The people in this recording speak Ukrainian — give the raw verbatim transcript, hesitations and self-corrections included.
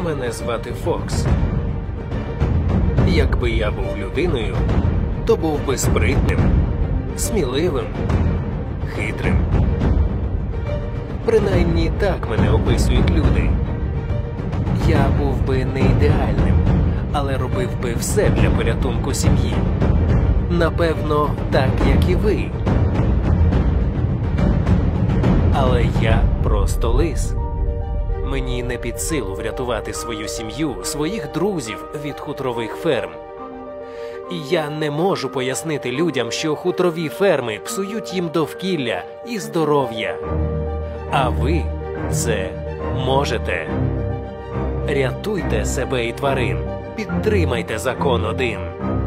Мене звати Фокс. Якби я був людиною, то був би спритним, сміливим, хитрим. Принаймні так мене описують люди. Я був би не ідеальним, але робив би все для порятунку сім'ї. Напевно, так, як і ви. Але я просто лис. Мені не під силу врятувати свою сім'ю, своїх друзів від хутрових ферм. І я не можу пояснити людям, що хутрові ферми псують їм довкілля і здоров'я. А ви це можете. Рятуйте себе і тварин. Підтримайте закон один.